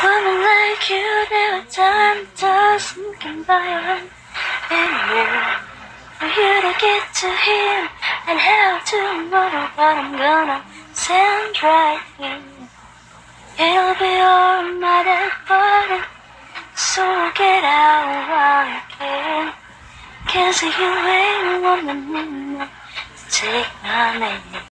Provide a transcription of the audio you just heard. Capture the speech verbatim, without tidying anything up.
woman like you, there are times it doesn't come by anymore. For you to get to him and how tomorrow, but I'm gonna stand right here. It'll be all my dead body, so get out while you can. Cause you ain't woman enough to take my name.